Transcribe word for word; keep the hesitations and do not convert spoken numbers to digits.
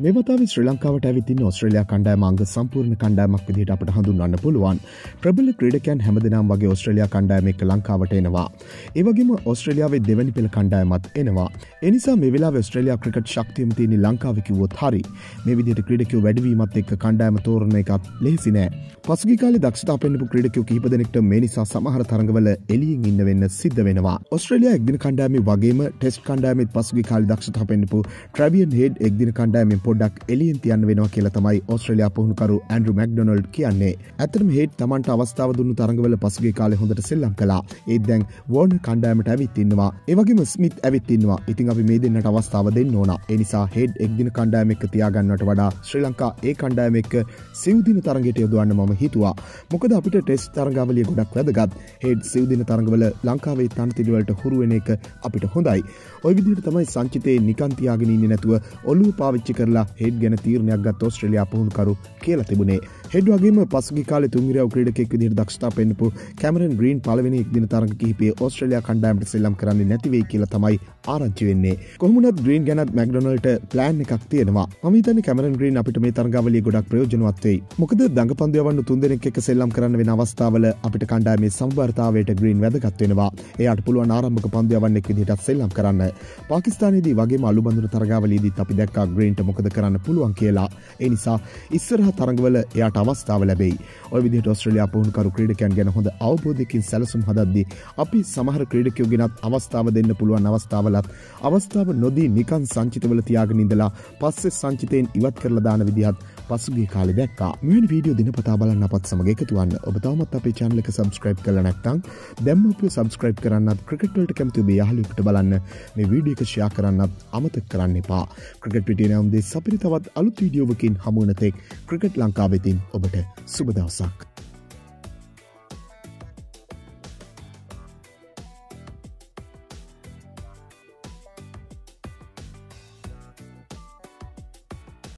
මේ වතාවේ ශ්‍රී ලංකාවට ඇවිත් ඉන්න ඕස්ට්‍රේලියා කණ්ඩායම අංග සම්පූර්ණ කණ්ඩායමක් විදිහට අපට හඳුන්වන්න පුළුවන්. ප්‍රබල ක්‍රීඩකයන් හැමදෙනාම වගේ ඕස්ට්‍රේලියා කණ්ඩායම එක්ක ලංකාවට එනවා. ඒ වගේම ඕස්ට්‍රේලියාවේ දෙවැනි පෙළ කණ්ඩායමත් එනවා. ඒ නිසා මේ වෙලාවේ ඕස්ට්‍රේලියා ක්‍රිකට් ශක්තියම තියෙන ලංකාවේ කිව්වොත් හරි. මේ විදිහට ක්‍රීඩකයෝ වැඩිවීමත් එක්ක කණ්ඩායම තෝරන එකත් ලෙහෙසි නෑ. පසුගිය කාලේ දක්ෂතා පෙන්නපු ක්‍රීඩකයෝ කිහිප දෙනෙක්ට මේ නිසා සමහර තරඟවල එළියෙන් ඉන්න වෙන්න සිද්ධ වෙනවා. ඕස්ට්‍රේලියා එක්දින කණ්ඩායමේ වගේම ටෙස්ට් කණ්ඩායමෙත් පසුගිය කාලේ දක්ෂතා පෙන්නපු ට්‍රැවියන් හෙඩ් එක්දින කණ්ඩායමෙන් පොඩ්ඩක් එළියෙන් තියන්න වෙනවා කියලා තමයි ඕස්ට්‍රේලියා පුහුණුකරු ඇන්ඩ්‍රු මැක්ඩොනල්ඩ් කියන්නේ. ඇත්තටම හෙඩ් තමන්ට අවස්ථාව දුන්නු තරඟවල පසුගිය කාලේ හොඳට සෙල්ලම් කළා. ඒත් දැන් වෝර්නර් කණ්ඩායමට ඇවිත් ඉන්නවා. ඒ වගේම ස්මිත් ඇවිත් ඉන්නවා. ඉතින් අපි මේ දෙන්නට අවස්ථාව දෙන්න ඕන. ඒ නිසා හෙඩ් එක්දින කණ්ඩායම එක්ක තියාගන්නවට වඩා ශ්‍රී ලංකා ඒ කණ්ඩායම එක්ක සිව් දින තරඟයට යොදවන්න මම හිතුවා. මොකද අපිට ටෙස්ට් තරඟාවලිය ගොඩක් වැදගත්. හෙඩ් සිව් දින තරඟවල ලංකාවේ තනතිරි වලට හුරු වෙන එක අපිට හොඳයි. ওই විදිහට තමයි සංචිතේ නිකන් තියාගෙන ඉන්නේ නැතුව ඔළුව පාවිච්චි කරලා හෙඩ් ගැන තීරණයක් ගත්ත ඕස්ට්‍රේලියා පුහුණුකරු කියලා තිබුණේ. හෙඩ් වගේම පසුගිය කාලේ තුන්විරව ක්‍රීඩකයෙක් විදිහට දක්ෂතා පෙන්නපු කැමරන් ග්‍රීන් පළවෙනි එක්දින තරඟ කිහිපයේ ඕස්ට්‍රේලියා කණ්ඩායමට සෙල්ලම් කරන්නේ නැති වෙයි කියලා තමයි ආරංචි වෙන්නේ. කොහොම වුණත් ග්‍රීන් ගැනත් මැක්ඩොනල්ඩ්ට ප්ලෑන් එකක් තියෙනවා. මම හිතන්නේ කැමරන් ග්‍රීන් අපිට මේ තරඟාවලිය ගොඩක් ප්‍රයෝජනවත් වෙයි. මොකද දඟපන්දු යවන්න තුන් දෙනෙක් එක්ක සෙල්ලම් කරන්න වෙන අවස්ථාවල අපිට කණ්ඩායමේ සමබරතාවයට ග්‍රීන් වැදගත් වෙනවා. එයාට පුළුවන් ආරම්භක පන්දු යවන්නෙක් විදිහට සෙල්ලම් කරන්න. පාකිස්තානයේදී වගේම අලු බඳුන තරඟාවලියේදීත් අපි දැක්කා ග්‍රීන්ට මොකද කරන්න පුළුවන් කියලා. ඒ නිසා ඉස්සරහ තරඟවල එයාට අවස්ථාව ලැබෙයි. ඔය විදිහට ඕස්ට්‍රේලියා පුහුණුකරු ක්‍රීඩකයන් ගැන හොඳ අවබෝධයකින් සැලසුම් හදද්දී අපි සමහර ක්‍රීඩකයෝ ගෙනත් අවස්ථාව දෙන්න පුළුවන් අවස්ථාවලත් අවස්ථාව නොදී නිකන් සංචිතවල තියාගෙන ඉඳලා පස්සේ සංචිතයෙන් ඉවත් කරලා දාන විදිහත් පසුගිය කාලේ දැක්කා. මෙවැනි වීඩියෝ දිනපතා බලන්න අපත් සමග එකතු වන්න. ඔබ තවමත් අපේ channel එක subscribe කරලා නැත්නම් දැන්ම අපිව subscribe කරන්නත් ක්‍රිකට් වලට කැමති ඔබේ යාළුවෙකුට බලන්න මේ වීඩියෝ එක share කරන්නත් අමතක කරන්න එපා. ක්‍රිකට් පිටියේ නම් දෙස් අපිට තවත් අලුත් වීඩියෝවකින් හමු වෙන තෙක් ක්‍රිකට් ලංකාවෙතින් ඔබට සුබ දවසක්.